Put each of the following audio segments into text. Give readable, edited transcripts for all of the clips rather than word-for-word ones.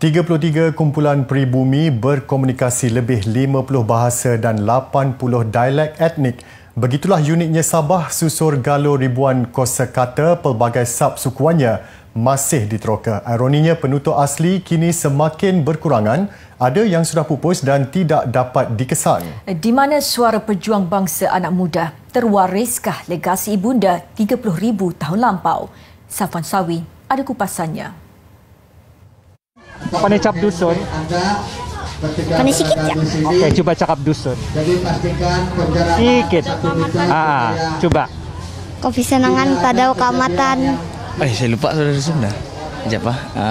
33 kumpulan peribumi berkomunikasi lebih 50 bahasa dan 80 dialek etnik. Begitulah uniknya Sabah susur galur ribuan kosakata pelbagai sub-sukuannya masih diteroka. Ironinya penutur asli kini semakin berkurangan, ada yang sudah pupus dan tidak dapat dikesan. Di mana suara pejuang bangsa anak muda, terwariskah legasi ibunda 30,000 tahun lampau? Safwan Sawi ada kupasannya. Pandai cap dusun? Pandai sikit ya? Okey, cuba cakap dusun. Sikit. Coba. Kopi Senangan Tadau Keamatan. Saya lupa sudah dusun dah. Sekejap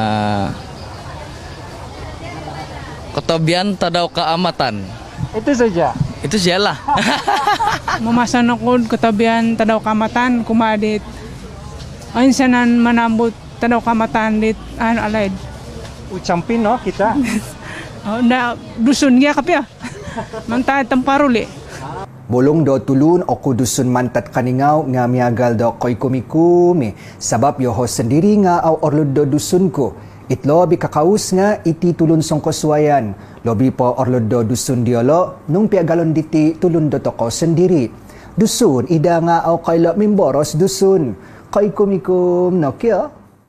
Kotobian Tadau Keamatan. Itu saja. Itu sialah. Memasan ako Kotobian Tadau Keamatan kumadit. Ayun sanan manambut Tadau Keamatan dit alaid. Ucampin no kita. Na dusun ya kapi ya. Mantay temparuli. Bolong do tulun oku dusun mantat kaningau nga miagal do koikumikumi sabab yoho sendiri nga au orlud do dusunku. Itlo bi kakaus nga iti tulun songkoswayan. Lobi po orlud do dusun diolo nung piagalon diti tulun do toko sendiri. Dusun ida nga au kaila mimboros dusun. Koikumikum no kya?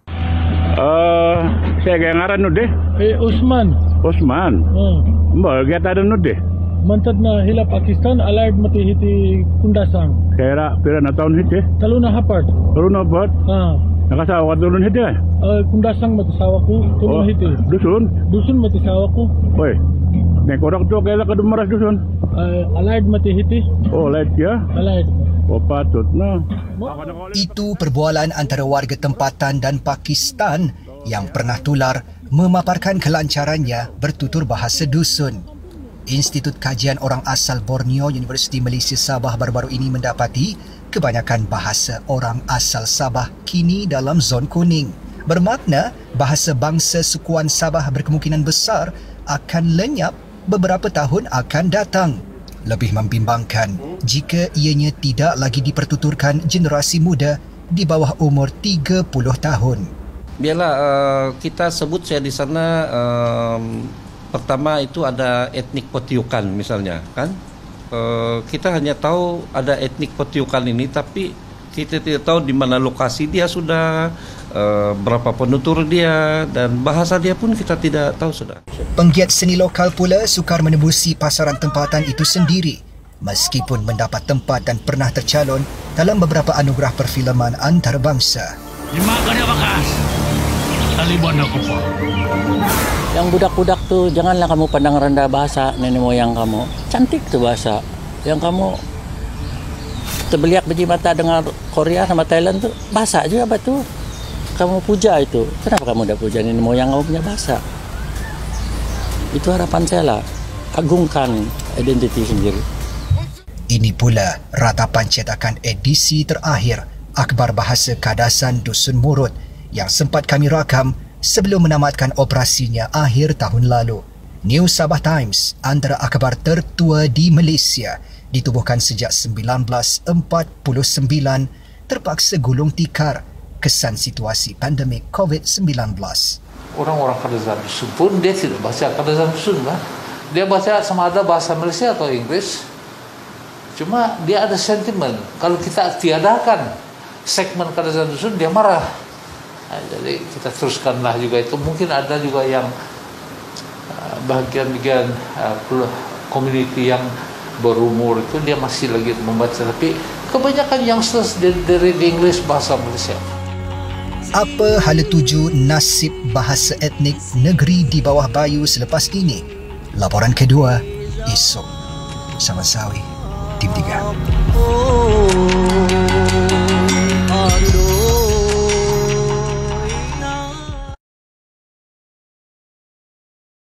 Saya kaya ngaran nu deh. Usman. Usman. Mbak kita ada nu deh. Mantad na hila Pakistan alard mati hiti kundasang. Kaya pira na tahun hiti. Taluna hapart. Taluna hapart. Nakasawa ka tulun hiti ay. Kundasang mati sawa ko tulun hiti. Dusun. Dusun mati sawa ko. Oi. Nek orang tu kaya ka dumaras dusun. Alard mati hiti. Oh alard ya. Alard. Oh patut na. Itu perbualan antara warga tempatan dan Pakistan yang pernah tular memaparkan kelancarannya bertutur bahasa dusun. Institut Kajian Orang Asal Borneo Universiti Malaysia Sabah baru-baru ini mendapati kebanyakan bahasa orang asal Sabah kini dalam zon kuning. Bermakna bahasa bangsa sukuan Sabah berkemungkinan besar akan lenyap beberapa tahun akan datang. Lebih membimbangkan jika ianya tidak lagi dipertuturkan generasi muda di bawah umur 30 tahun. Biarlah kita sebut saya di sana pertama itu ada etnik Potiukan misalnya kan. Kita hanya tahu ada etnik Potiukan ini tapi kita tidak tahu di mana lokasi dia sudah, berapa penutur dia dan bahasa dia pun kita tidak tahu sudah. Penggiat seni lokal pula sukar menembusi pasaran tempatan itu sendiri meskipun mendapat tempat dan pernah tercalon dalam beberapa anugerah perfilman antarabangsa. Dimakan ya bakas. Taliban aku po. Yang budak-budak tuh janganlah kamu pandang rendah bahasa nenek moyang kamu. Cantik tuh bahasa. Yang kamu terbeliak biji mata dengan Korea sama Thailand tuh bahasa juga apa tuh. Kamu puja itu. Kenapa kamu udah puja nenek moyang kamu punya bahasa? Itu harapan saya lah. Agungkan identiti sendiri. Ini pula ratapan cetakan edisi terakhir Akhbar Bahasa Kadasan Dusun Murut yang sempat kami rakam sebelum menamatkan operasinya akhir tahun lalu. New Sabah Times, antara akhbar tertua di Malaysia, ditubuhkan sejak 1949, terpaksa gulung tikar kesan situasi pandemik COVID-19. Orang-orang Kadazan Dusun pun dia tidak baca Kadazan Dusun lah. Dia baca sama ada bahasa Malaysia atau Inggris. Cuma dia ada sentimen. Kalau kita tiadakan segmen Kadazan Dusun, dia marah. Nah, jadi kita teruskanlah juga itu. Mungkin ada juga yang bagian-bagian community yang berumur itu dia masih lagi membaca. Tapi kebanyakan youngsters dari English bahasa Malaysia. Apa hala tuju nasib bahasa etnik negeri di bawah bayu selepas ini? Laporan kedua esok. Safwan Sawi, Tim 3.